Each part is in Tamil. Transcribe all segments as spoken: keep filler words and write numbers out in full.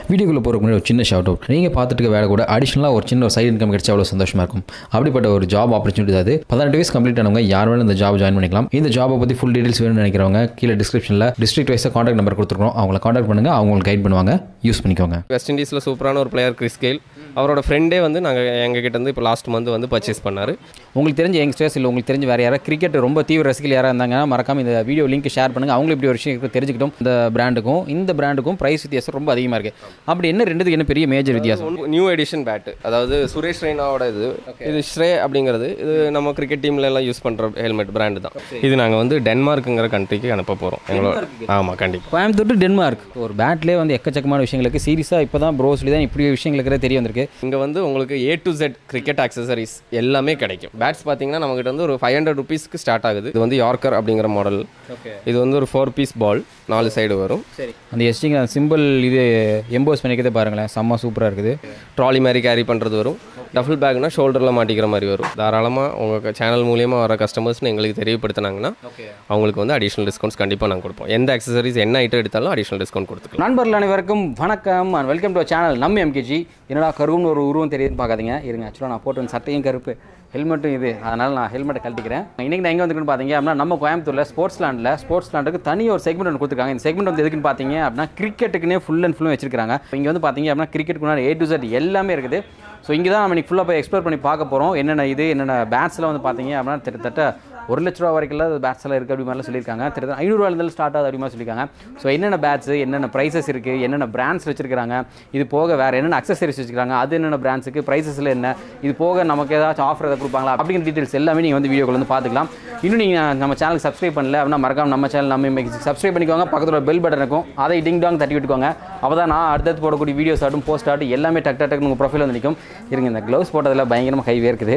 வீடியோக்குள்ள போறதுக்கு முன்னாடி ஒரு சின்ன ஷவுட் அவுட். நீங்க பார்த்துட்டு இருக்க வேலை கூட அடிஷனலாக ஒரு சின்ன ஒரு சைடு இன்கம் கிடைச்சா அவ்வளோ சந்தோஷமா இருக்கும். அப்படிப்பட்ட ஒரு ஜாப் ஆப்பர்ச்சுனிட்டி அது. பதினெட்டு வயசு கம்ப்ளீட் ஆனவங்க யார் வேணும் இந்த ஜாப் ஜாயின் பண்ணிக்கலாம். இந்த ஜாபை பற்றி ஃபுல் டீடைல்ஸ் வேணும்னு நினைக்கிறவங்க கீழே டிஸ்கிரிப்ஷனில் டிஸ்ட்ரிக்ட் வைஸாக கான்டாக்ட் நம்பர் கொடுத்துருக்கோம். அவங்களை கான்டாக்ட் பண்ணுங்க, அவங்க உங்களுக்கு கைட் பண்ணுவாங்க. யூஸ் பண்ணிக்கோங்க. வெஸ்ட் இண்டீஸில் சூப்பரான ஒரு பிளேயர் கிறிஸ் கெயில், அவரோட ஃப்ரெண்டே வந்து நாங்கள் எங்ககிட்ட இருந்து இப்போ லாஸ்ட் மந்த் வந்து பர்ச்சேஸ் பண்ணார். உங்களுக்கு தெரிஞ்ச யங்ஸ்டர்ஸ் இல்லை உங்களுக்கு தெரிஞ்ச வேறு யாராவது கிரிக்கெட் ரொம்ப தீவிர ரசிகர்கள் யாராக இருந்தாங்கன்னா மறக்காம இந்த வீடியோ லிங்க் ஷேர் பண்ணுங்கள். அவங்களும் இப்படி ஒரு விஷயம் தெரிஞ்சுக்கிட்டோம். இந்த பிராண்டுக்கும் இந்த பிராண்டுக்கும் ப்ரைஸ் வித்தியாசம் ரொம்ப அதிகமாக இருக்குது. அப்படி என்ன ரெண்டுத்துக்கு என்ன பெரிய மேஜர் வித்தியாசம்? நியூ எடிஷன் பேட்டு, அதாவது சுரேஷ் ரெய்னாவோட இது இது ஸ்ரே அப்படிங்கிறது. இது நம்ம கிரிக்கெட் டீம்ல எல்லாம் யூஸ் பண்ணுற ஹெல்மெட் பிராண்டு தான். இது நாங்கள் வந்து டென்மார்க்குங்கிற கண்ட்ரிக்கு அனுப்ப போகிறோம். எங்களோட ஆமாம் கண்டிப்பாக. கோயம்புத்தூர் டு டென்மார்க் ஒரு பேட்லேயே வந்து எக்கச்சக்கமான விஷயங்களுக்கு சீரியஸாக இப்போ தான் ப்ரோ சொல்லி தான் இப்படி விஷயங்களுக்கு தெரிய வந்திருக்கு. இங்கே வந்து உங்களுக்கு A to Z cricket accessories எல்லாமே கிடைக்கும். பேட்ஸ் பார்த்தீங்கன்னா நம்மகிட்ட வந்து ஒரு ஃபைவ் ஹண்ட்ரட் ருபீஸ்க்கு ஸ்டார்ட் ஆகுது. இது வந்து யார்க்கர் அப்படிங்கிற மாடல். இது வந்து ஒரு ஃபோர் பீஸ் பால், நாலு சைடு வரும். சரி, அந்த எஸ்டிங் சிம்பிள் இது எம்போஸ் பண்ணிக்கிறதே பாருங்களேன், செம்ம சூப்பராக இருக்குது. ட்ராலி மாதிரி கேரி பண்ணுறது வரும். டஃபிள் பேக்னா ஷோல்டரில் மாட்டிக்கிற மாதிரி வரும். தாராளமாக உங்கள் சேனல் மூலியமாக வர கஸ்டமர்ஸ்னு எங்களுக்கு தெரியப்படுத்தினாங்கன்னா அவங்களுக்கு வந்து அடிஷனல் டிஸ்கவுண்ட்ஸ் கண்டிப்பாக நாங்கள் கொடுப்போம். எந்த அக்சசரிஸ் என்ன ஐட்டம் எடுத்தாலும் அடிஷனல் டிஸ்கவுண்ட் கொடுத்துக்கலாம். நண்பர்கள் அனைவருக்கும் வணக்கம் அண்ட் வெல்கம் டு சேனல் நம்ம எம்கேஜி. என்னடா கருவுன்னு ஒரு உருவம் தெரியுதுன்னு பார்க்காதீங்க. இருங்க, ஆக்சுவலாக நான் போட்டு சட்டையும் கருப்பு, ஹெல்மெட்டும் இது, அதனால் நான் ஹெல்மெட்டை கழட்டிக்கிறேன். இன்றைக்கி நான் எங்கே வந்துருக்குன்னு பார்த்தீங்க அப்படின்னா நம்ம கோயம்புத்தூரில் ஸ்போர்ட்ஸ் லேண்டில் ஸ்போர்ட்ஸ் லேண்டுக்கு தனி ஒரு செக்மெண்ட் ஒன்று கொடுத்துருக்காங்க. இந்த செக்மெண்ட் வந்து எதுக்குன்னு பார்த்தீங்க அப்படின்னா கிரிக்கெட்டுக்குனே ஃபுல் அண்ட் ஃபுல்லும் வச்சிருக்காங்க. இங்கே வந்து பார்த்தீங்க அப்படின்னா கிரிக்கெட்டுக்கு முன்னாடி ஏ டு செட் எல்லாமே இருக்குது. ஸோ இங்கே தான் நம்ம இன்றைக்கி ஃபுல்லாக போய் எக்ஸ்ப்ளோர் பண்ணி பார்க்க போகிறோம். என்னென்ன இது என்னென்ன பேட்ஸ்லாம் வந்து பார்த்தீங்க அப்படின்னா கிட்டத்தட்ட ஒரு லட்ச ரூபா வரைக்கும் பேட்ஸ் எல்லாம் இருக்குது அப்படி மாதிரிலாம் சொல்லியிருக்காங்க. கிட்டத்தட்ட ஐநூறுவாயிலேருந்து ஸ்டார்ட் ஆகுது அப்படி மாதிரி சொல்லியிருக்காங்க. ஸோ என்னென்ன பேட்ஸ், என்னென்ன ப்ரைஸஸ் இருக்குது, என்னென்ன பிராண்ட்ஸ் வச்சிருக்காங்க, இது போக வேறு என்னென்ன அக்சசரிஸ் வச்சிருக்காங்க, அது என்னென்ன பிராண்ட்ஸுக்கு ப்ரைஸஸில் என்ன, இது போக நமக்கு ஏதாச்சும் ஆஃபர் எதாவது கொடுப்பாங்களா அப்படிங்கிற டீட்டெயில்ஸ் எல்லாமே நீங்கள் வந்து வீடியோக்குள்ள வந்து பார்த்துக்கலாம். இன்னும் நீங்கள் நம்ம சேனலுக்கு சப்ஸ்கிரைப் பண்ணல அப்படின்னா மறக்காம நம்ம சேனல் நம்ம எம்கேஜி சப்ஸ்கிரைப் பண்ணிக்கோங்க. பக்கத்தில் பெல் பட்டன் இருக்கும், அதை டிங் டாங் தட்டி விட்டுக்கோங்க. அப்போ தான் நான் அடுத்தடுத்து போடக்கூடிய வீடியோஸ் ஆட்டும் போஸ்ட் ஆட்டும் எல்லாமே டக் டக் உங்கள் ப்ரொஃபைல் வந்து நிற்கும். இருங்க, இந்த க்ளவுஸ் போட்டதில் பயங்கரமாக ஹை வேர்க்குது.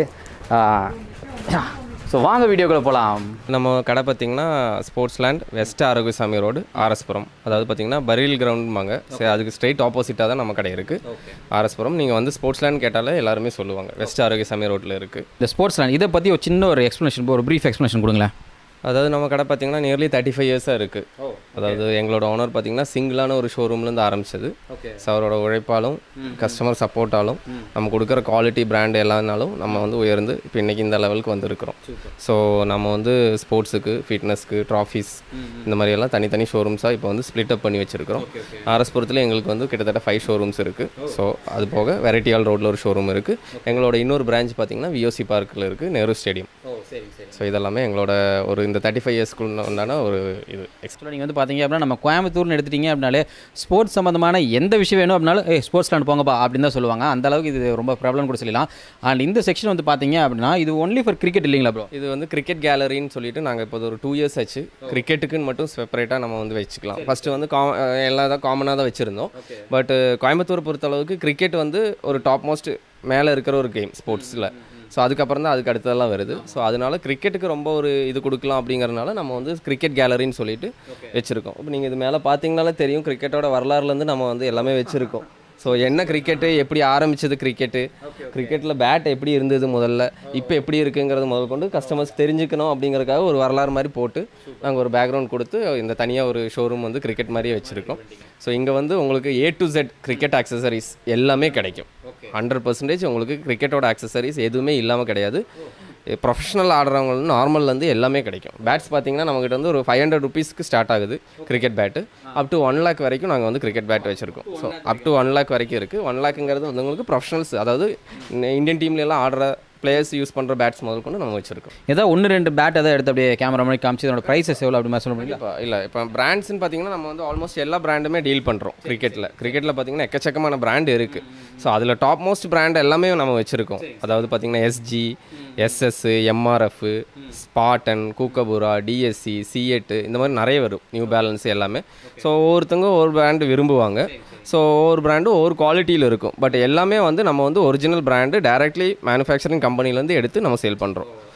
ஸோ வாங்க வீடியோக்குள்ளே போகலாம். நம்ம கடை பார்த்திங்கன்னா sports land west Arokiasamy road, RS Puram. அதாவது பார்த்திங்கன்னா பரியல் கிரவுண்டுமாங்க. சரி, அதுக்கு ஸ்ட்ரெயிட் ஆப்போசிட்டாக தான் நம்ம கடை இருக்குது, ஆர்எஸ்புரம். நீங்கள் வந்து ஸ்போர்ட்ஸ் லேண்ட் கேட்டாலே எல்லாருமே சொல்லுவாங்க வெஸ்ட் ஆரோக்கியசாமி ரோட்டில் இருக்குது. இந்த ஸ்போர்ட்ஸ் லேண்ட் இதை பற்றி ஒரு சின்ன ஒரு எக்ஸ்ப்ளனேஷன், ஒரு ப்ரீஃப் எக்ஸ்ப்ளனேஷன் கொடுங்களேன். அதாவது நம்ம கடை பார்த்திங்கன்னா நியர்லி தேர்ட்டி ஃபைவ் இயர்ஸாக இருக்குது. அதாவது எங்களோட ஓனர் பார்த்திங்கன்னா சிங்கிளான ஒரு ஷோரூம்லேருந்து ஆரம்பிச்சது. ஸோ அவரோட உழைப்பாலும் கஸ்டமர் சப்போர்ட்டாலும் நம்ம கொடுக்குற குவாலிட்டி பிராண்ட் எல்லானாலும் நம்ம வந்து உயர்ந்து இப்போ இன்றைக்கி இந்த லெவலுக்கு வந்துருக்கிறோம். ஸோ நம்ம வந்து ஸ்போர்ட்ஸுக்கு, ஃபிட்னஸ்க்கு, ட்ராஃபீஸ் இந்த மாதிரியெல்லாம் தனித்தனி ஷோரூம்ஸாக இப்போ வந்து ஸ்ப்ளிட் அப் பண்ணி வச்சுருக்கிறோம். ஆர்எஸ்புரத்தில் எங்களுக்கு வந்து கிட்டத்தட்ட ஃபைவ் ஷோரூம்ஸ் இருக்குது. ஸோ அது போக வெரைட்டியால் ரோட்டில் ஒரு ஷோரூம் இருக்குது. எங்களோட இன்னொரு பிரான்ச் பார்த்திங்கன்னா விஓசி பார்க்கில் இருக்குது, நேரு ஸ்டேடியம். ஸோ இதெல்லாமே எங்களோட ஒரு இந்த தேர்ட்டி ஃபைவ் இயர்ஸ்க்குள்ள உண்டான ஒரு இது எக்ஸ்ட்ரா. நீங்கள் வந்து பார்த்தீங்க அப்படின்னா நம்ம கோயம்புத்தூர்னு எடுத்துட்டீங்க அப்படின்னாலே ஸ்போர்ட்ஸ் சம்மந்தமான எந்த விஷயம் வேணும் அப்படின்னாலும் ஏ ஸ்போர்ட்ஸ் லேண்ட் போங்கப்பா அப்படின்னு தான் சொல்லுவாங்க. அந்த அளவுக்கு இது ரொம்ப ப்ராப்ளம் கூட சொல்லலாம். அண்ட் இந்த செக்ஷன் வந்து பார்த்தீங்க அப்படின்னா இது ஒன்லி ஃபார் கிரிக்கெட் இல்லைங்களா ப்ரோ? இது வந்து கிரிக்கெட் கேலரின்னு சொல்லிட்டு நாங்கள் இப்போ ஒரு டூ இயர்ஸ் ஆச்சு கிரிக்கெட்டுக்குன்னு மட்டும் செப்பரேட்டாக நம்ம வந்து வச்சுக்கலாம். ஃபஸ்ட்டு வந்து கா எல்லா தான் காமனாக தான் வச்சுருந்தோம். பட் கோயம்புத்தூர் பொறுத்தளவுக்கு கிரிக்கெட் வந்து ஒரு டாப் மோஸ்ட் மேலே இருக்கிற ஒரு கேம் ஸ்போர்ட்ஸில். ஸோ அதுக்கப்புறம் தான் அதுக்கு அடுத்ததெல்லாம் வருது. ஸோ அதனால கிரிக்கெட்டுக்கு ரொம்ப ஒரு இது கொடுக்கலாம் அப்படிங்கிறதுனால நம்ம வந்து கிரிக்கெட் கேலரின்னு சொல்லிட்டு வச்சுருக்கோம். இப்போ நீங்கள் இது மேலே பார்த்தீங்கனாலே தெரியும், கிரிக்கெட்டோட வரலாறுலேருந்து நம்ம வந்து எல்லாமே வச்சுருக்கோம். ஸோ என்ன கிரிக்கெட்டு, எப்படி ஆரம்பிச்சது கிரிக்கெட்டு, கிரிக்கெட்டில் பேட் எப்படி இருந்தது முதல்ல, இப்போ எப்படி இருக்குங்கிறது முதல் கொண்டு கஸ்டமர்ஸ் தெரிஞ்சுக்கணும் அப்படிங்கிறதுக்காக ஒரு வரலாறு மாதிரி போட்டு நாங்கள் ஒரு பேக்ரவுண்ட் கொடுத்து இந்த தனியாக ஒரு ஷோரூம் வந்து கிரிக்கெட் மாதிரியே வச்சுருக்கோம். ஸோ இங்கே வந்து உங்களுக்கு A to Z cricket accessories எல்லாமே கிடைக்கும். ஹண்ட்ரட் பர்சன்டேஜ் உங்களுக்கு கிரிக்கெட்டோட ஆக்சசரிஸ் எதுவுமே இல்லாமல் கிடையாது. ப்ரொஃபஷனல் ஆடுறவங்க நார்மல்லேருந்து எல்லாமே கிடைக்கும். பேட்ஸ் பார்த்தீங்கன்னா நம்மகிட்ட வந்து ஒரு ஃபைவ் ஹண்ட்ரட் ருபீஸ்க்கு ஸ்டார்ட் ஆகுது cricket bat. Up to one lakh வரைக்கும் நாங்கள் வந்து கிரிக்கெட் பேட் வச்சுருக்கோம். So up to one lakh வரைக்கும் இருக்குது. ஒன் லேக்குங்கிறது வந்து உங்களுக்கு ப்ரொஃபஷனல்ஸ், அதாவது இந்தியன் டீம்லாம் ஆடுற பிளேயர்ஸ் யூஸ் பண்ணுற பேட்ஸ் முதல் கொண்டு நம்ம வச்சுருக்கோம். ஏதாவது ஒன்று ரெண்டு பேட் எதாவது எடுத்து அப்படியே கேமரா மாதிரி காமிச்சு இதோட ப்ரைஸஸ் எவ்வளோ அப்படி மாதிரி சொல்ல முடியும்? இப்போ இல்லை, இப்போ பிராண்ட்ஸ்ன்னு பார்த்தீங்கன்னா நம்ம வந்து ஆல்மோஸ்ட் எல்லா பிராண்டுமே டீல் பண்ணுறோம் கிரிக்கெட்டில். கிரிக்கெட்டில் பார்த்தீங்கன்னா எக்கச்சக்கமான பிராண்டு இருக்குது. ஸோ அதில் டாப் மோஸ்ட் பிராண்ட் எல்லாமே நம்ம வச்சுருக்கோம். அதாவது பார்த்தீங்கன்னா SG, SS, MRF, Spartan, Kookaburra, DSC, CEAT இந்த மாதிரி நிறைய வரும், நியூ பேலன்ஸ் எல்லாமே. ஸோ ஒவ்வொருத்தவங்க ஒவ்வொரு பிராண்டு விரும்புவாங்க. ஸோ ஒவ்வொரு பிராண்டும் ஒவ்வொரு குவாலிட்டியில் இருக்கும். பட் எல்லாமே வந்து நம்ம வந்து ஒரிஜினல் பிராண்டு டைரக்ட்லி மேனுஃபேக்சரிங் கம்பெனிலேருந்து எடுத்து நம்ம சேல் பண்ணுறோம்.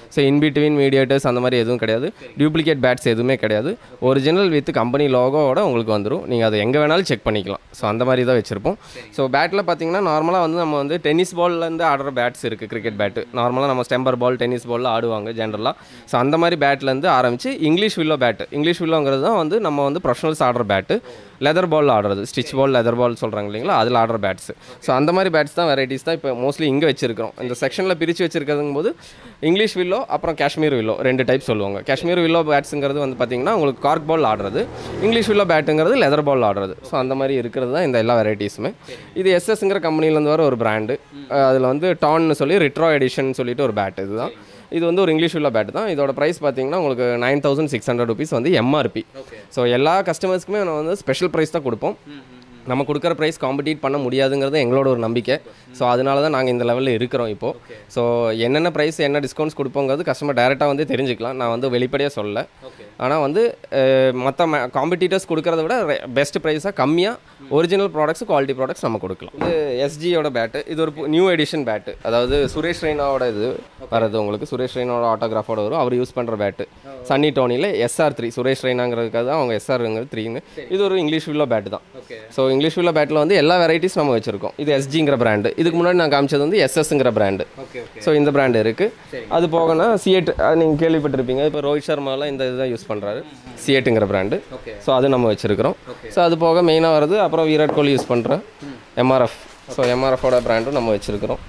ஸோ இன் பிட்வீன் மீடியேட்டர்ஸ் அந்த மாதிரி எதுவும் கிடையாது, டூப்ளிகேட் பேட்ஸ் எதுவுமே கிடையாது, ஒரிஜினல் வித் கம்பெனி லோகோவோட உங்களுக்கு வந்துடும், நீங்கள் அதை எங்கே வேணாலும் செக் பண்ணிக்கலாம். ஸோ அந்த மாதிரி தான் வச்சுருப்போம். ஸோ பேட்டில் பார்த்தீங்கன்னா நார்மலாக வந்து நம்ம வந்து டென்னிஸ் பால்லேருந்து ஆடுற பேட்ஸ் இருக்குது, கிரிக்கெட் பேட்டு நார்மலாக நம்ம ஸ்டெம்பர் பால் டென்னிஸ் பாலில் ஆடுவாங்க ஜென்ரலாக. ஸோ அந்த மாதிரி பேட்லேருந்து ஆரம்பித்து இங்கிலீஷ் வில்லோ பேட்டு, இங்கிலீஷ் வில்லோங்கிறது தான் வந்து நம்ம வந்து ப்ரொஃபஷனல்ஸ் ஆடுற பேட்டு, லெதர் பால் ஆடுறது, ஸ்டிச் பால் லெதர் பால் சொல்கிறாங்க இல்லைங்களா, அதில் ஆடுற பேட்ஸ். ஸோ அந்த மாதிரி பேட்ஸ் தான் வெரைட்டிஸ் தான் இப்போ மோஸ்ட்லி இங்கே வச்சிருக்கிறோம். இந்த செக்ஷனில் பிரித்து வச்சிருக்கிறதுங்கும் போது இங்கிலீஷ் வில்லோ அப்புறம் காஷ்மீர் வில்லோ ரெண்டு டைப் சொல்லுவாங்க. காஷ்மீர் வில்லோ பேட்ஸுங்கிறது வந்து பார்த்திங்கன்னா உங்களுக்கு கார்க் பால் ஆடுறது, இங்கிலீஷ் வில்லோ பேட்டுங்கிறது லெதர் பால் ஆடுறது. ஸோ அந்த மாதிரி இருக்கிறது தான் இந்த எல்லா வெரைட்டிஸுமே. இது எஸ்எஸ்ங்கிற கம்பெனிலேருந்து வர ஒரு பிராண்டு, அதில் வந்து டான்னு சொல்லி ரிட்ரோ எடிஷன் சொல்லிட்டு ஒரு பேட். இதுதான் இது வந்து ஒரு இங்கிலீஷ் வில்லோ பேட் தான். இதோட ப்ரைஸ் பார்த்தீங்கன்னா உங்களுக்கு nine thousand six hundred rupees வந்து எம்ஆர்பி. ஸோ எல்லா கஸ்டமர்ஸ்க்குமே நம்ம வந்து ஸ்பெஷல் ப்ரைஸ் தான் கொடுப்போம். நம்ம கொடுக்குற ப்ரைஸ் காம்படிட் பண்ண முடியாதுங்கிறது எங்களோட ஒரு நம்பிக்கை. ஸோ அதனால தான் நாங்கள் இந்த லெவலில் இருக்கிறோம் இப்போது. ஸோ என்னென்ன ப்ரைஸ் என்ன டிஸ்கவுண்ட்ஸ் கொடுப்போங்கிறது கஸ்டமர் டேரெக்டாக வந்து தெரிஞ்சுக்கலாம். நான் வந்து வெளிப்படையாக சொல்லலை. ஆனால் வந்து மற்ற காம்படிட்டர்ஸ் கொடுக்குறத விட பெஸ்ட் ப்ரைஸாக கம்மியாக ஒரிஜினல் ப்ராடக்ட்ஸ் குவாலிட்டி ப்ராடக்ட்ஸ் நம்ம கொடுக்கலாம். இது எஸ்ஜியோட பேட்டு, இது ஒரு நியூ எடிஷன் பேட்டு, அதாவது சுரேஷ் ரெய்னாவோட இது வரது உங்களுக்கு. சுரேஷ் ரெய்னாவோட ஆட்டோகிராஃபோட வரும், அவர் யூஸ் பண்ணுற பேட்டு சன்னி டோனியில் எஸ்ஆர் த்ரீ, சுரேஷ் ரெய்னாங்கிறதுக்காக தான் அவங்க எஸ்ஆருங்கிறது த்ரீன்னு. இது ஒரு இங்கிலீஷ் வில்லோ பேட்டு தான். ஸோ இங்கிலீஷ் வில்லோ பேட்டில் வந்து எல்லா வெரைட்டிஸ் நம்ம வச்சிருக்கோம். இது எஸ்ஜிங்கிற பிராண்டு, இதுக்கு முன்னாடி நான் காமிச்சது வந்து எஸ்எஸ்ங்கிற பிராண்டு. ஸோ இந்த பிராண்டு இருக்குது. அது போகனா சிஎட் நீங்கள் கேள்விப்பட்டிருப்பீங்க, இப்போ ரோஹித் சர்மாலாம் இந்த இதுதான் யூஸ் பண்ணுறாரு, சிஎட்டுங்கிற பிராண்டு. ஸோ அது நம்ம வச்சுருக்கிறோம். ஸோ அது போக மெயினாக வருது அப்புறம் விராட் கோலி யூஸ் பண்ணுற எம்ஆர்எஃப். ஸோ எம்ஆர்எஃபோட பிராண்டும் நம்ம வச்சுருக்கிறோம்.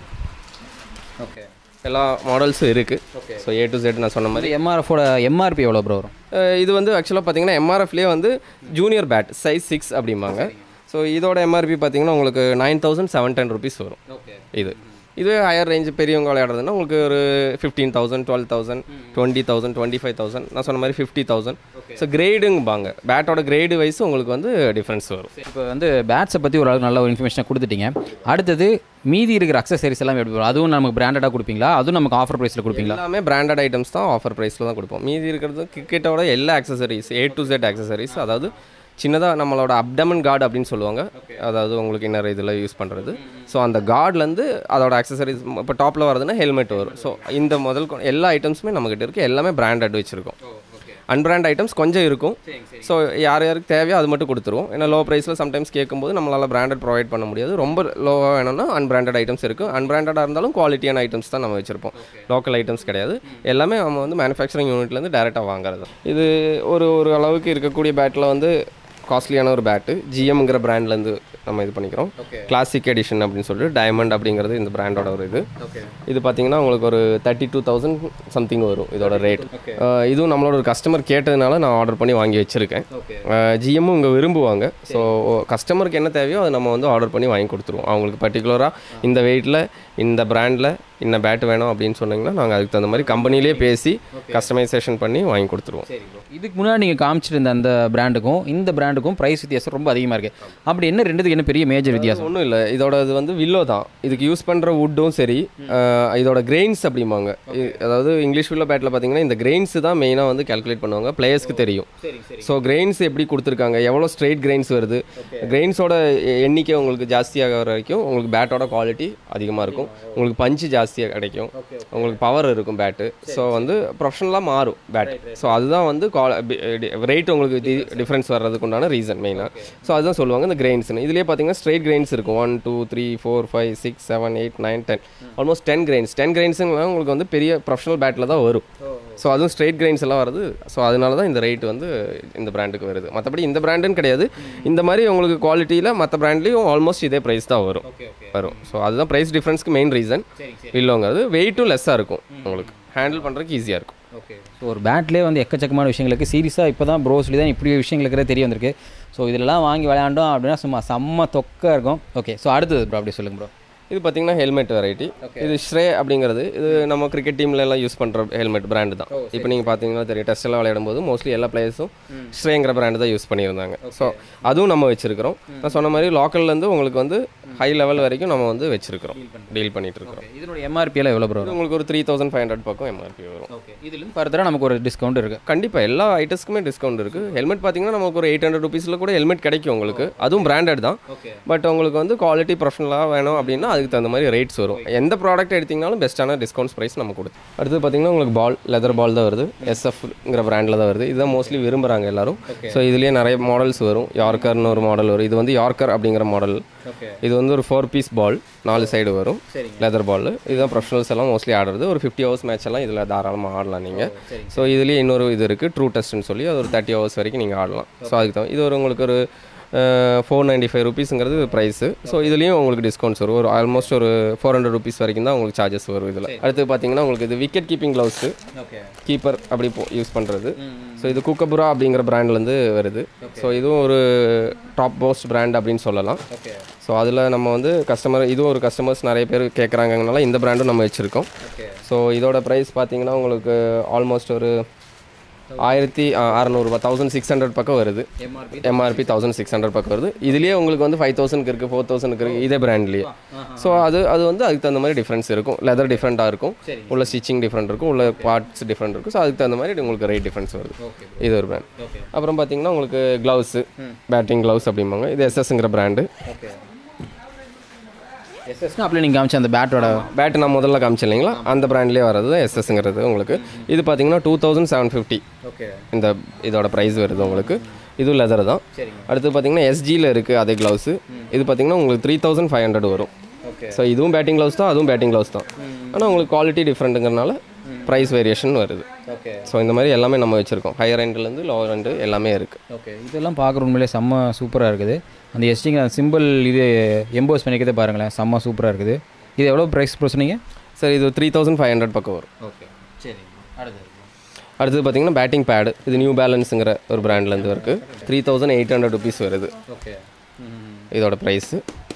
ஓகே, எல்லா மாடல்ஸும் இருக்குது. ஸோ ஏ டு ஜெட் நான் சொன்ன மாதிரி. எம்ஆர்எஃபோட எம்ஆர்பி எவ்வளோ ப்ரோ வரும்? இது வந்து ஆக்சுவலாக பார்த்தீங்கன்னா எம்ஆர்எஃப்லேயே வந்து ஜூனியர் பேட் சைஸ் சிக்ஸ் அப்படிம்பாங்க. ஸோ இதோட எம்ஆர்பி பார்த்தீங்கன்னா உங்களுக்கு nine thousand seven ten rupees வரும். இது இதுவே ஹையர் ரேஞ்சு பெரியவங்க விளையாடுறதுன்னா உங்களுக்கு ஒரு fifteen thousand twelve thousand twenty thousand twenty five thousand நான் சொன்ன மாதிரி ஃபிஃப்டி தௌசண்ட். ஸோ கிரேடுங்கபாங்க, பேட்டோட கிரேடு வைஸ் உங்களுக்கு வந்து டிஃப்ரென்ஸ் வரும். இப்போ வந்து பேட்ஸை பற்றி ஒரு நல்ல ஒரு இன்ஃபர்மேஷனை கொடுத்துட்டீங்க. அடுத்தது மீதி இருக்கிற அக்சசரிஸ் எல்லாம் எப்படி வரும்? அதுவும் நமக்கு பிராண்டடாக கொடுப்பீங்களா? அதுவும் நமக்கு ஆஃபர் ப்ரைஸில் கொடுப்பீங்களா? எல்லாமே பிராண்டட் ஐட்டம்ஸ் தான் ஆஃபர் ப்ரைஸில் தான் கொடுப்போம். மீதி இருக்கிறது கிரிக்கெட்டோட எல்லா accessories A to Z accessories, அதாவது சின்னதாக நம்மளோட அப்டமன் கார்டு அப்படின்னு சொல்லுவாங்க, அதாவது உங்களுக்கு இன்னொரு இதில் யூஸ் பண்ணுறது. ஸோ அந்த கார்ட்லேருந்து அதோட அக்சசரிஸ் இப்போ டாப்பில் வரதுன்னா ஹெல்மெட் வரும். ஸோ இந்த முதல் எல்லா ஐட்டம்ஸுமே நம்மக்கிட்ட இருக்குது. எல்லாமே பிராண்டட் வச்சுருக்கோம். அன்பிராண்ட் ஐட்டம்ஸ் கொஞ்சம் இருக்கும். ஸோ யார் யாருக்கு தேவையோ அது மட்டும் கொடுத்துருவோம். ஏன்னா லோ ப்ரைஸில் சம்டைம்ஸ் கேட்கும்போது நம்மளால் பிராண்டட் ப்ரொவைட் பண்ண முடியாது. ரொம்ப லோவாக வேணும்னா அன்பிராண்டட் ஐட்டம்ஸ் இருக்குது. அன்பிராண்டடாக இருந்தாலும் குவாலிட்டியான ஐட்டம்ஸ் தான் நம்ம வச்சுருப்போம். லோக்கல் ஐட்டம்ஸ் கிடையாது. எல்லாமே நம்ம வந்து மேனுஃபேக்சரிங் யூனிட்லேருந்து டேரெக்டாக வாங்குறது. இது ஒரு ஒரு அளவுக்கு இருக்கக்கூடிய பேட்டில் வந்து காஸ்ட்லியான ஒரு பேட்டு ஜிஎம்ங்கிற பிராண்ட்லேருந்து நம்ம இது பண்ணிக்கிறோம். கிளாசிக் எடிஷன் அப்படின்னு சொல்லிட்டு டைமண்ட் அப்படிங்கிறது இந்த பிராண்டோட ஒரு இது. இது பார்த்தீங்கன்னா உங்களுக்கு ஒரு தேர்ட்டி டூ தௌசண்ட் சம்திங் வரும் இதோட ரேட். இதுவும் நம்மளோட ஒரு கஸ்டமர் கேட்டதுனால நான் ஆர்டர் பண்ணி வாங்கி வச்சுருக்கேன். ஜிஎம்மும் இங்கே விரும்புவாங்க. ஸோ கஸ்டமருக்கு என்ன தேவையோ அதை நம்ம வந்து ஆர்டர் பண்ணி வாங்கி கொடுத்துருவோம். அவங்களுக்கு பர்டிகுலராக இந்த வெயிட்டில் இந்த பிராண்டில் இன்ன பேட் வேணும் அப்படின்னு சொன்னீங்கன்னா நாங்கள் அதுக்கு தகுந்த மாதிரி கம்பெனிலே பேசி கஸ்டமைசேஷன் பண்ணி வாங்கி கொடுத்துருவோம். இதுக்கு முன்னாடி நீங்கள் காமிச்சிருந்த அந்த பிராண்டுக்கும் இந்த பிராண்டுக்கும் ப்ரைஸ் வித்தியாசம் ரொம்ப அதிகமாக இருக்குது. அப்படி என்ன ரெண்டுத்துக்கு என்ன பெரிய மேஜர் வித்தியாசம்? ஒன்றும் இல்லை, இதோட இது வந்து வில்லோ தான். இதுக்கு யூஸ் பண்ணுற வுட்டும் சரி, இதோட கிரெயின்ஸ் அப்படிம்பாங்க. அதாவது இங்கிலீஷ் வில்லோ பேட்டில் பார்த்தீங்கன்னா இந்த கிரெயின்ஸ் தான் மெயினாக வந்து கால்குலேட் பண்ணுவாங்க, பிளேயர்ஸ்க்கு தெரியும். ஸோ கிரெயின்ஸ் எப்படி கொடுத்துருக்காங்க, எவ்வளோ ஸ்ட்ரெயிட் கிரெயின்ஸ் வருது, கிரெயின்ஸோட எண்ணிக்கை உங்களுக்கு ஜாஸ்தியாக வர வரைக்கும் உங்களுக்கு பேட்டோட குவாலிட்டி அதிகமாக இருக்கும், உங்களுக்கு பஞ்சு ஜாஸ்தியாக கிடைக்கும், உங்களுக்கு பவர் இருக்கும் பேட்டு. ஸோ வந்து ப்ரொஃபஷனலாக மாறும் பேட். ஸோ அதுதான் வந்து ரேட் உங்களுக்கு டிஃப்ரென்ஸ் வர்றதுக்கு உண்டான ரீசன் மெயினாக. ஸோ அதுதான் சொல்லுவாங்க இந்த கிரெயின்ஸ்னு. இதுலேயே பார்த்தீங்கன்னா ஸ்ட்ரெயிட் கிரெயின்ஸ் இருக்கும். One two three four five six seven eight nine ten almost ten grains. Ten கிரெயின்ஸுங்கலாம் உங்களுக்கு வந்து பெரிய ப்ரொஃபஷனல் பேட்டில் தான் வரும். ஸோ அதுவும் ஸ்ட்ரெயிட் கிரெயின்ஸ் எல்லாம் வருது. ஸோ அதனால தான் இந்த ரேட் வந்து இந்த பிராண்டுக்கு வருது. மற்றபடி இந்த பிராண்டுன்னு கிடையாது. இந்த மாதிரி உங்களுக்கு குவாலிட்டியில் மற்ற பிராண்ட்லேயும் ஆல்மோஸ்ட் இதே ப்ரைஸ் தான் வரும் வரும் ஸோ அதுதான் ப்ரைஸ் டிஃப்ரென்ஸ்க்கு மெயின் ரீசன். இல்லோங்கிறது வெயிட்டும் லெஸ்ஸாக இருக்கும், உங்களுக்கு ஹேண்டில் பண்ணுறதுக்கு ஈஸியாக இருக்கும். ஓகே, ஸோ ஒரு பேட்லேயே வந்து எக்கச்சக்கமான விஷயங்களுக்கு சீரியஸாக இப்போ தான் ப்ரோஸ்லி தான் இப்படி விஷயங்களுக்கு தெரிய வந்திருக்கு. ஸோ இதிலலாம் வாங்கி விளையாண்டோம் அப்படின்னா சும்மா செம்ம தொக்கா இருக்கும். ஓகே, ஸோ அடுத்தது ப்ரோ அப்படி சொல்லுங்கள் ப்ரோ. இது பார்த்தீங்கன்னா ஹெல்மெட் வெரைட்டி. இது ஸ்ரே அப்படிங்கிறது இது நம்ம கிரிக்கெட் டீம்ல எல்லாம் யூஸ் பண்ணுற ஹெல்மெட் பிராண்டு தான். இப்போ நீங்கள் பார்த்தீங்கன்னா தெரியும், டெஸ்ட் எல்லாம் விளையாடும் போது மோஸ்ட்லி எல்லா பிளேயர்ஸும் ஸ்ரேங்கிற பிராண்டு தான் யூஸ் பண்ணியிருந்தாங்க. ஸோ அதுவும் நம்ம வச்சிருக்கிறோம். நான் சொன்ன மாதிரி லோக்கல்லேருந்து உங்களுக்கு வந்து ஹை லெவல் வரைக்கும் நம்ம வந்து வச்சிருக்கிறோம், டீல் பண்ணிட்டு இருக்கோம். இதோட எம்ஆர்பி எல்லாம் எவ்வளோ ப்ரோ? உங்களுக்கு ஒரு த்ரீ தௌசண்ட் ஃபைவ் ஹண்ட்ரட் பக்கம் எம்ஆர்பி வரும். ஓகே, இதுலேருந்து ஃபர்தராக நமக்கு ஒரு டிஸ்கவுண்ட் இருக்குது. கண்டிப்பாக எல்லா ஐட்டம்ஸ்க்குமே டிஸ்கவுண்ட் இருக்குது. ஹெல்மெட் பார்த்தீங்கன்னா நமக்கு ஒரு எயிட் ஹண்ட்ரட் ருபீஸில் கூட ஹெல்மெட் கிடைக்கும் உங்களுக்கு. அதுவும் பிராண்டட் தான். பட் உங்களுக்கு வந்து குவாலிட்டி ப்ரொஃபஷனலாக வேணும் அப்படின்னா அதுக்கு தகுந்த மாதிரி ரேட்ஸ் வரும். எந்த ப்ராடக்ட் எடுத்திங்கனாலும் பெஸ்ட்டான டிஸ்கவுண்ட்ஸ் ப்ரைஸ் நம்ம கொடுத்து. அடுத்து பார்த்தீங்கன்னா உங்களுக்கு பால் லெதர் பால் தான் வருது, எஸ்எஃப்ங்கிற பிராண்டில் தான் வருது. இதுதான் மோஸ்ட்லி விரும்புகிறாங்க எல்லாரும். ஸோ இதுலேயே நிறைய மாடல்ஸ் வரும். யார்க்கர்னு ஒரு மாடல் வரும். இது வந்து யார்க்கர் அப்படிங்கிற மாடல். இது வந்து ஒரு ஃபோர் பீஸ் பால், நாலு சைடு வரும், லெதர் பால். இதுதான் ப்ரொஃபஷனல்ஸ் எல்லாம் மோஸ்ட்லி ஆடுறது. ஒரு ஃபிஃப்டி ஹவர்ஸ் மேட்ச் எல்லாம் இதில் தாராளமாக ஆடலாம் நீங்கள். ஸோ இதுலேயே இன்னொரு இது இருக்குது, ட்ரூ டெஸ்ட்னு சொல்லி, அது ஒரு தேர்ட்டி ஹவர்ஸ் வரைக்கும் நீங்கள் ஆடலாம். ஸோ அதுக்கு தான் இது ஒரு உங்களுக்கு ஒரு ஃபோர் நைன்ட்டி ஃபைவ் ருபீஸுங்கிறது ப்ரைஸு. ஸோ இதுலேயும் உங்களுக்கு டிஸ்கவுண்ட்ஸ் வரும். ஒரு ஆல்மோஸ்ட் ஒரு ஃபோர் ஹண்ட்ரட் ருபீஸ் வரைக்கும் தான் உங்களுக்கு சார்ஜஸ் வரும் இதில். அடுத்து பார்த்தீங்கன்னா உங்களுக்கு இது விக்கெட் கீப்பிங் க்ளவுஸு, கீப்பர் அப்படி யூஸ் பண்ணுறது. ஸோ இது குக்கபுரா அப்படிங்கிற பிராண்ட்லேருந்து வருது. ஸோ இதுவும் ஒரு டாப் மோஸ்ட் பிராண்ட் அப்படின்னு சொல்லலாம். ஸோ அதில் நம்ம வந்து கஸ்டமர், இதுவும் ஒரு கஸ்டமர்ஸ் நிறைய பேர் கேட்குறாங்கனால இந்த பிராண்டும் நம்ம வச்சுருக்கோம். ஸோ இதோட ப்ரைஸ் பார்த்தீங்கன்னா உங்களுக்கு ஆல்மோஸ்ட் ஒரு ஆயிரத்தி அறநூறுபா தௌசண்ட் சிக்ஸ் ஹண்ட்ரட் பக்கம் வருது. எம்ஆர்பி தௌசண்ட் சிக்ஸ் ஹண்ட்ரட் பக்கம் வருது. இதுலேயே உங்களுக்கு வந்து ஃபைவ் தௌசண்ட்க்கு இருக்குது, ஃபோர் தௌசண்ட்க்கு இருக்குது இதே பிராண்ட்லேயே. ஸோ அது அது வந்து அதுக்கு தகுந்த மாதிரி டிஃப்ரென்ஸ் இருக்கும். லெதர் டிஃப்ரெண்ட்டாக இருக்கும், உள்ள ஸ்டிச்சிங் டிஃப்ரெண்ட் இருக்கும், உள்ள பார்ட்ஸ் டிஃப்ரெண்ட் இருக்கும். ஸோ அதுக்கு தகுந்த மாதிரி உங்களுக்கு ரேட் டிஃப்ரென்ஸ் வருது. இது ஒரு பிராண்ட். அப்புறம் பார்த்தீங்கன்னா உங்களுக்கு க்ளவுஸு, பேட்டிங் க்ளவுஸ் அப்படிம்பாங்க. இது எஸ்எஸ்ங்கிற பிராண்டு. எஸ்எஸ்னா அப்படி நீங்கள் காமிச்ச அந்த பேட்டோட பேட்டு நான் முதல்ல காமிச்சேன் இல்லைங்களா, அந்த பிராண்ட்லேயே வர்றது எஸ்எஸ்ங்கிறது உங்களுக்கு. இது பார்த்தீங்கன்னா டூ தௌசண்ட் செவன் ஃபிஃப்டி இந்த இதோட ப்ரைஸ் வருது உங்களுக்கு. இதுவும் லெதர் தான். அடுத்து பார்த்தீங்கன்னா எஸ்ஜியில் இருக்குது அதே க்ளவுஸு. இது பார்த்தீங்கன்னா உங்களுக்கு த்ரீ தௌசண்ட் ஃபைவ் ஹண்ட்ரட் வரும். ஸோ இதுவும் பேட்டிங் க்ளவுஸ் தான், அதுவும் பேட்டிங் க்ளவுஸ் தான். ஆனால் உங்களுக்கு குவாலிட்டி டிஃப்ரெண்ட்டுங்கிறனால ப்ரைஸ் வேரியேஷன் வருது. ஓகே. ஸோ இந்த மாதிரி எல்லாமே நம்ம வச்சுருக்கோம். ஹையர் எண்ட்லேருந்து லோவர் எண்டு எல்லாமே இருக்குது. ஓகே. இதெல்லாம் பார்க்குற உண்மையிலே செம்ம சூப்பராக இருக்குது. அந்த எஸ்டிங்க சிம்பிள் இது எம்போஸ் பண்ணிக்கிறதே பாருங்களேன், செம்ம சூப்பராக இருக்குது. இது எவ்வளோ ப்ரைஸ் ப்ரோ சொன்னீங்க? சார் இது த்ரீ தௌசண்ட் ஃபைவ் ஹண்ட்ரட் பக்கம் வரும். ஓகே, சரி. அடுத்து அடுத்தது பார்த்தீங்கன்னா பேட்டிங் பேடு. இது நியூ பேலன்ஸுங்கிற ஒரு பிராண்ட்லேருந்து இருக்குது. Three thousand eight hundred rupees வருது. ஓகே. இதோட ப்ரைஸு.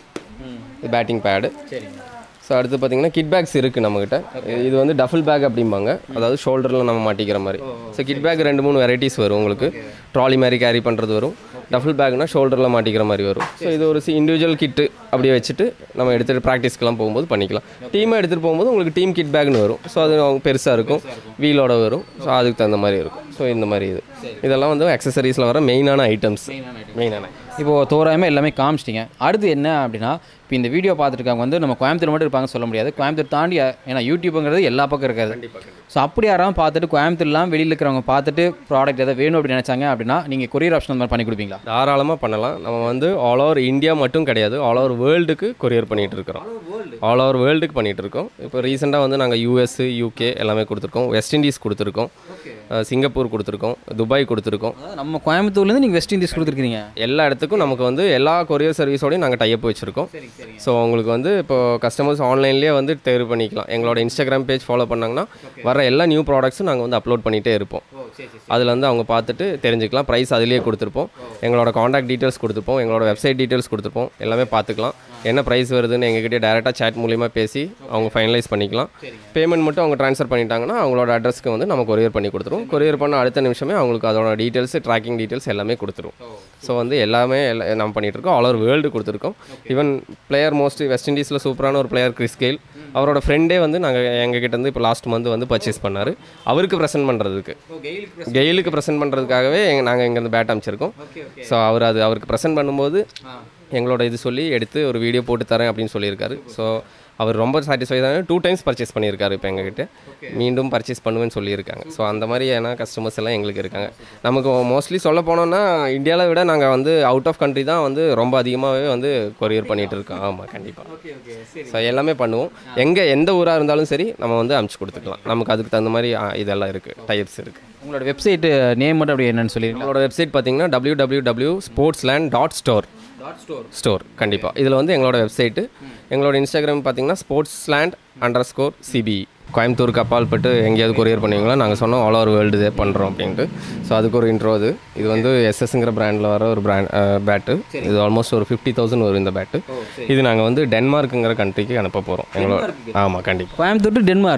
இது பேட்டிங் பேடு. சரிங்க. ஸோ அடுத்து பார்த்தீங்கன்னா கிட் பேக்ஸ் இருக்குது நம்மக்கிட்ட. இது வந்து டஃபில் பேக் அப்படிம்பாங்க, அதாவது ஷோல்டரில் நம்ம மாட்டிக்கிற மாதிரி. ஸோ கிட் பேக் ரெண்டு மூணு வெரைட்டிஸ் வரும் உங்களுக்கு. ட்ராலி மாதிரி கேரி பண்ணுறது வரும். டஃபில் பேக்னா ஷோல்டரில் மாட்டிக்கிற மாதிரி வரும். ஸோ இது ஒரு இண்டிவிஜுவல் கிட்டு அப்படியே வச்சுட்டு நம்ம எடுத்துகிட்டு ப்ராக்டிஸ்க்கெலாம் போகும்போது பண்ணிக்கலாம். டீமாக எடுத்துகிட்டு போகும்போது உங்களுக்கு டீம் கிட் பேக்னு வரும். ஸோ அது அவங்க பெருசாக இருக்கும், வீலோட வரும். ஸோ அதுக்கு தகுந்த மாதிரி இருக்கும். ஸோ இந்த மாதிரி இது இதெல்லாம் வந்து அக்சசரிஸில் வர மெயினான ஐட்டம்ஸ். மெயினான இப்போது தோராயமாக எல்லாமே காமிச்சிட்டிங்க. அடுத்து என்ன அப்படின்னா, இப்போ இந்த வீடியோ பார்த்துருக்காங்க வந்து நம்ம கோயம்புத்தூர் மட்டும் இருப்பாங்கன்னு சொல்ல முடியாது. கோயம்புத்தூர் தாண்டி, ஏன்னா யூடியூப்புங்கிறது எல்லா பக்கம் இருக்காது. ஸோ அப்படி யாராவது பார்த்துட்டு கோயம்புத்தூர்லாம் வெளியில் இருக்கிறவங்க பார்த்துட்டு ப்ராடக்ட் எதாவது வேணும் அப்படின்னு நினச்சாங்க அப்படின்னா நீங்கள் கொரியர் ஆப்ஷன் மாதிரி பண்ணி கொடுப்பீங்களா? தாராளமாக பண்ணலாம். நம்ம வந்து ஆல் ஓவர் இந்தியா மட்டும் கிடையாது, ஆல் ஓவர் வேர்ல்டுக்கு கொரியர் பண்ணிகிட்டு இருக்கிறோம். ஆல் ஓவர் வேர்ல்டுக்கு பண்ணிகிட்டு இருக்கோம். இப்போ ரீசெண்டாக வந்து நாங்கள் யூஎஸ், யூகே எல்லாமே கொடுத்துருக்கோம். வெஸ்ட் இண்டீஸ் கொடுத்துருக்கோம், சிங்கப்பூர் கொடுத்துருக்கோம், துபாய் கொடுத்துருக்கோம். நம்ம கோயம்புத்தூர்லேருந்து நீங்கள் வெஸ்ட் இண்டீஸ் கொடுத்துருக்கீங்க. எல்லா இடத்துக்கும் நமக்கு வந்து எல்லா கொரியர் சர்வீஸோடையும் நாங்கள் டைப் வச்சுருக்கோம். ஸோ உங்களுக்கு வந்து இப்போ கஸ்டமர்ஸ் ஆன்லைன்லேயே வந்து தேர்வு பண்ணிக்கலாம். எங்களோட இன்ஸ்டாகிராம் பேஜ் ஃபாலோ பண்ணாங்கன்னா வர எல்லா நியூ ப்ராடக்ட்ஸும் நாங்கள் வந்து அப்லோட் பண்ணிகிட்டே இருப்போம். அதில் வந்து அவங்க பார்த்துட்டு தெரிஞ்சுக்கலாம். ப்ரைஸ் அதிலேயே கொடுத்துருப்போம். எங்களோட காண்டாக்ட் டீட்டெயில்ஸ் கொடுத்துருப்போம், எங்களோட வெப்சைட் டீட்டெயில்ஸ் கொடுத்துருப்போம். எல்லாமே பார்த்துக்கலாம். என்ன ப்ரைஸ் வருதுன்னு எங்ககிட்ட டேரெக்டாக சேட் மூலிமா பேசி அவங்க ஃபைனலைஸ் பண்ணிக்கலாம். பேமெண்ட் மட்டும் அவங்க ட்ரான்ஸ்ஃபர் பண்ணிட்டாங்கன்னா அவங்களோட அட்ரஸ்க்கு வந்து நம்ம கொரியர் பண்ணி கொடுத்துருவோம். கொரியர் பண்ண அடுத்த நிமிஷமே அவங்களுக்கு அதோட டீட்டெயில்ஸ், ட்ராக்கிங் டீட்டெயில்ஸ் எல்லாமே கொடுத்துருவோம். ஸோ வந்து எல்லாமே நம்ம பண்ணிகிட்ருக்கோம். ஆல் ஓவர் வேர்ல்டு கொடுத்துருக்கோம். ஈவன் பிளேயர் மோஸ்ட்லி வெஸ்ட் இண்டீஸில் சூப்பரான ஒரு பிளேயர் கிறிஸ் கெயில், அவரோட ஃப்ரெண்டே வந்து நாங்கள் எங்ககிட்ட வந்து இப்போ லாஸ்ட் மந்த் வந்து பர்ச்சேஸ் பண்ணார். அவருக்கு ப்ரெசென்ட் பண்ணுறதுக்கு, கெயிலுக்கு ப்ரெசென்ட் பண்ணுறதுக்காகவே நாங்கள் இங்கேருந்து பேட் அமைச்சிருக்கோம். ஸோ அவர் அது அவருக்கு ப்ரெசென்ட் பண்ணும்போது எங்களோட இது சொல்லி எடுத்து ஒரு வீடியோ போட்டு தரேன் அப்படின்னு சொல்லியிருக்காரு. ஸோ அவர் ரொம்ப சாட்டிஸ்ஃபைடாக டூ டைம்ஸ் பர்ச்சேஸ் பண்ணியிருக்காரு. இப்போ எங்ககிட்ட மீண்டும் பர்ச்சேஸ் பண்ணுவேன்னு சொல்லியிருக்காங்க. ஸோ அந்த மாதிரி ஏன்னா கஸ்டமர்ஸ் எல்லாம் எங்களுக்கு இருக்காங்க. நமக்கு மோஸ்ட்லி சொல்ல போனோம்னா இந்தியாவில் விட நாங்கள் வந்து அவுட் ஆஃப் கண்ட்ரி தான் வந்து ரொம்ப அதிகமாகவே வந்து கொரியர் பண்ணிகிட்டு இருக்கோம். ஆமாம், கண்டிப்பாக. ஸோ எல்லாமே பண்ணுவோம். எங்கே எந்த ஊராக இருந்தாலும் சரி நம்ம வந்து அமுச்சு கொடுத்துக்கலாம். நமக்கு அதுக்கு தகுந்த மாதிரி இதெல்லாம் இருக்குது, டைப்ஸ் இருக்குது. உங்களோட வெப்சைட்டு நேம் மட்டும் அப்படி என்னென்னு சொல்லி, உங்களோட வெப்சைட் பார்த்தீங்கன்னா W W W sports land dot store store கண்டிப்பாக. இதில் வந்து எங்களோட வெப்சைட்டு, எங்களோட இன்ஸ்டாகிராம் பார்த்தீங்கன்னா sports land under score CBE. கோயம்புத்தூருக்கு அப்பால்பட்டு எங்கேயாவது கொரியர் பண்ணுவீங்களா, நாங்கள் சொன்னோம் ஆல் ஓவர் வேர்ல்டு இதே பண்ணுறோம் அப்படின்ட்டு. ஸோ அதுக்கு ஒரு இன்ட்ரோ. அது இது வந்து எஸ்எஸ்ங்கிற பிராண்டில் வர ஒரு பிராண்ட் பேட்டு. இது ஆல்மோஸ்ட் ஒரு ஃபிஃப்டி தௌசண்ட் வரும் இந்த பேட்டு. இது நாங்கள் வந்து டென்மார்க்குங்கிற கண்ட்ரிக்கு அனுப்ப போகிறோம் எங்களோட. ஆமாம், கண்டிப்பாக. Coimbatore to Denmark.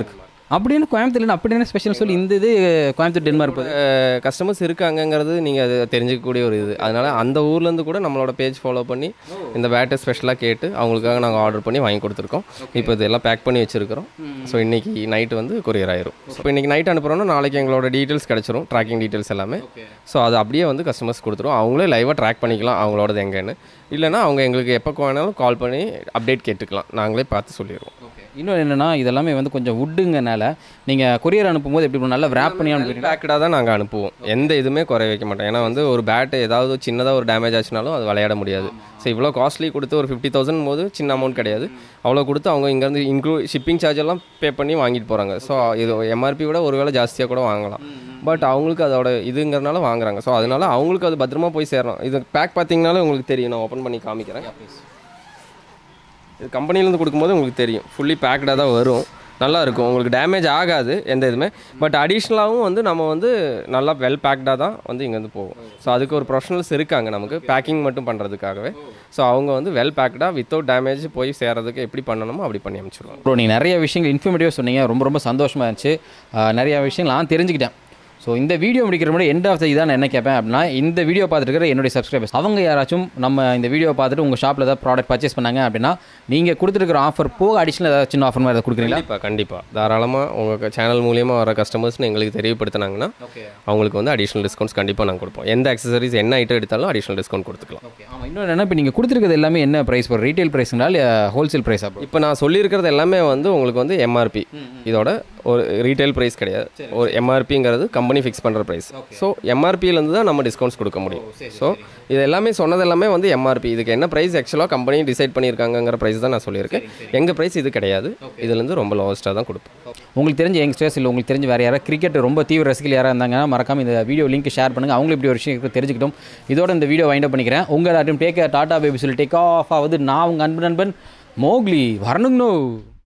அப்படின்னு கோயம்புத்தூர்ல அப்படி என்ன ஸ்பெஷல் சொல்லி இந்த இது கோயம்புத்தூர் டென்மார்க் கஸ்டமர்ஸ் இருக்காங்கங்கிறது நீங்கள் அது தெரிஞ்சிக்கக்கூடிய ஒரு இது. அதனால் அந்த ஊர்லேருந்து கூட நம்மளோட பேஜ் ஃபாலோ பண்ணி இந்த பேட்டை ஸ்பெஷலாக கேட்டு அவங்களுக்காக நாங்கள் ஆர்டர் பண்ணி வாங்கி கொடுத்துருக்கோம். இப்போ இதெல்லாம் பேக் பண்ணி வச்சுருக்கிறோம். ஸோ இன்றைக்கி நைட்டு வந்து கொரியர் ஆயிரும். ஸோ இப்போ இன்றைக்கி நைட் அனுப்புகிறோன்னா நாளைக்கு எங்களோட டீட்டெயில்ஸ் கிடச்சிரும், ட்ராக்கிங் டீட்டெயில்ஸ் எல்லாமே. ஸோ அது அப்படியே வந்து கஸ்டமர்ஸ் கொடுத்துரும். அவங்களே லைவாக ட்ராக் பண்ணிக்கலாம் அவங்களோடது எங்கேன்னு. இல்லைனா அவங்க எங்களுக்கு எப்போ வேணாலும் கால் பண்ணி அப்டேட் கேட்டுக்கலாம், நாங்களே பார்த்து சொல்லிடுவோம். இன்னொன்று என்னென்னா இதெல்லாமே வந்து கொஞ்சம் உட்டுங்கனால நீங்கள் கொரியர் அனுப்பும்போது எப்படி நல்லா ரேப் பண்ணி அனுப்புவீங்க? பேக்கடாக தான் நாங்கள் அனுப்புவோம், எந்த இதுவுமே குறை வைக்க மாட்டோம். ஏன்னா வந்து ஒரு பேட்டு ஏதாவது சின்னதாக ஒரு டேமேஜ் ஆச்சுனாலும் அது விளையாட முடியாது. ஸோ இவ்வளோ காஸ்ட்லி கொடுத்து ஒரு ஃபிஃப்டி தௌசண்ட் போது சின்ன அமௌண்ட் கிடையாது. அவ்வளோ கொடுத்து அவங்க இங்கேருந்து இன்க்ளூ ஷிப்பிங் சார்ஜ் எல்லாம் பே பண்ணி வாங்கிட்டு போகிறாங்க. ஸோ இது எம்ஆர்பி விட ஒரு வேளை ஜாஸ்தியாக கூட வாங்கலாம். பட் அவங்களுக்கு அதோட இதுங்கிறனால வாங்குறாங்க. ஸோ அதனால அவங்களுக்கு அது பத்திரமா போய் சேரணும். இது பேக் பார்த்தீங்கனாலும் உங்களுக்கு தெரியும், நான் ஓப்பன் பண்ணி காமிக்கிறேன். இது கம்பெனிலேருந்து கொடுக்கும்போது உங்களுக்கு தெரியும் ஃபுல்லி பேக்கடாக தான் வரும். நல்லா இருக்கும், உங்களுக்கு டேமேஜ் ஆகாது எந்த இதுவுமே. பட் அடிஷ்னலாகவும் வந்து நம்ம வந்து நல்லா வெல் பேக்டாக தான் வந்து இங்கேருந்து போவோம். ஸோ அதுக்கு ஒரு ப்ரொஃபஷனல்ஸ் இருக்காங்க நமக்கு பேக்கிங் மட்டும் பண்ணுறதுக்காகவே. ஸோ அவங்க வந்து வெல் பேக்டாக வித்தவுட் டேமேஜ் போய் சேர்றதுக்கு எப்படி பண்ணணுமோ அப்படி பண்ணி அமைச்சிருவாங்க. ப்ரோ நீங்கள் நிறைய விஷயங்கள் இன்ஃபர்மேட்டிவாக சொன்னீங்க, ரொம்ப ரொம்ப சந்தோஷமாக இருந்துச்சு. நிறையா விஷயங்கள் நான் தெரிஞ்சுக்கிட்டேன். ஸோ இந்த வீடியோ முடிக்கிற முன்னாடி எண்ட் ஆஃப் த இதான் நான் என்ன கேட்பேன் அப்படின்னா, இந்த வீடியோ பார்த்துட்டு இருக்கிற என்னுடைய சப்ஸ்கிரைபர்ஸ் அவங்க யாராச்சும் நம்ம இந்த வீடியோ பார்த்துட்டு உங்கள் ஷாப்பில் ஏதாவது ப்ராடக்ட் பர்ச்சேஸ் பண்ணாங்க அப்படின்னா நீங்கள் கொடுத்துருக்கிற ஆஃபர் போக அடிஷனல் ஏதாவது சின்ன ஆஃபர் மாதிரி கொடுக்குறீங்களா? கண்டிப்பாக கண்டிப்பாக தாராளமாக உங்கள் சேனல் மூலியமாக வர கஸ்டமர்ஸ்னு எங்களுக்கு தெரியப்படுத்தினாங்கன்னா அவங்களுக்கு வந்து அடிஷனல் டிஸ்கவுண்ட்ஸ் கண்டிப்பாக நாங்கள் கொடுப்போம். எந்த அக்சசரிஸ் என்ன ஐட்டம் எடுத்தாலும் அடிஷனல் டிஸ்கவுண்ட் கொடுத்துக்கலாம். ஓகே ஆமாம். இன்னொன்று என்ன, இப்போ நீங்கள் கொடுத்துருக்கிறது எல்லாமே என்ன ப்ரைஸ், ஒரு ரீட்டைல் ப்ரைஸ்ங்களா இல்லை ஹோல்சேல் ப்ரைஸா? இப்போ நான் சொல்லியிருக்கிறது எல்லாமே வந்து உங்களுக்கு வந்து எம்ஆர்பி, இதோட ஒரு ரீட்டைல் ப்ரைஸ் கிடையாது. ஒரு எம்ஆர்பிங்கிறது கம்பெனி ஃபிக்ஸ் பண்ணுற ப்ரைஸ். ஸோ எம்ஆர்பியிலேருந்து தான் நம்ம டிஸ்கவுண்ட்ஸ் கொடுக்க முடியும். ஸோ இது எல்லாமே சொன்னது எல்லாமே வந்து எம்ஆர்பி. இதுக்கு என்ன ப்ரைஸ் ஆக்சுவலாக கம்பெனி டிசைட் பண்ணியிருக்காங்கிற ப்ரைஸ் தான் நான் சொல்லியிருக்கேன். எங்கள் ப்ரைஸ் இது கிடையாது, இதுலேருந்து ரொம்ப லோவஸ்ட்டாக தான் கொடுப்போம். உங்களுக்கு தெரிஞ்ச யங்ஸ்டர்ஸ் இல்லை உங்களுக்கு தெரிஞ்ச வேறு யாராவது கிரிக்கெட் ரொம்ப தீவிர ரசிகர்கள் யாராக இருந்தாங்கன்னா மறக்காம இந்த வீடியோ லிங்க் ஷேர் பண்ணுங்கள். அவங்களும் இப்படி ஒரு விஷயம் தெரிஞ்சுக்கிட்டோம். இதோட இந்த வீடியோ வைண்ட் அப் பண்ணிக்கிறேன். உங்கள் எல்லாத்தையும் டேக் டாடா பேபி சொல்லி டேக் ஆஃப் ஆகுது. நான் உங்கள் அன்பு நண்பன் மோக்லி வரணுங்கண்ணோ.